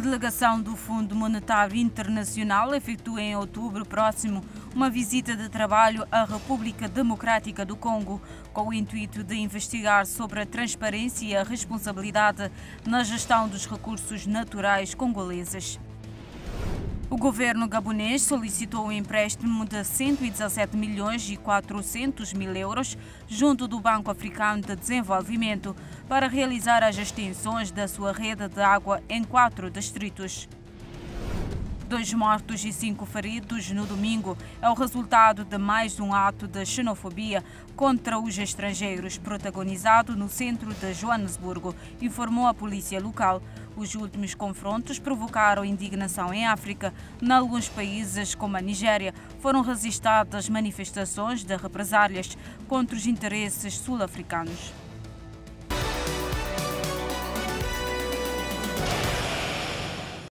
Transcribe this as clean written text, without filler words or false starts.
delegação do Fundo Monetário Internacional efetua em outubro próximo uma visita de trabalho à República Democrática do Congo, com o intuito de investigar sobre a transparência e a responsabilidade na gestão dos recursos naturais congoleses. O governo gabonês solicitou um empréstimo de 117 milhões e 400 mil euros junto do Banco Africano de Desenvolvimento para realizar as extensões da sua rede de água em 4 distritos. 2 mortos e 5 feridos no domingo é o resultado de mais um ato de xenofobia contra os estrangeiros protagonizado no centro de Joanesburgo, informou a polícia local. Os últimos confrontos provocaram indignação em África. Em alguns países, como a Nigéria, foram registradas manifestações de represálias contra os interesses sul-africanos.